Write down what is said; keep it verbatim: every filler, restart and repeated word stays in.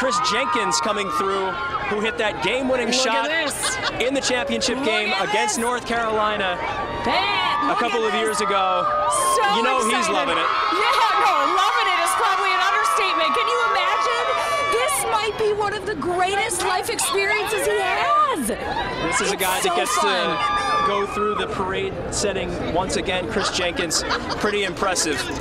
Kris Jenkins coming through, who hit that game-winning shot in the championship Look game against this. North Carolina Man, a couple of years ago. So you know excited. he's loving it. Yeah, no, loving it is probably an understatement. Can you imagine? This might be one of the greatest life experiences he has. This is it's a guy so that gets fun. to go through the parade setting once again. Kris Jenkins, pretty impressive.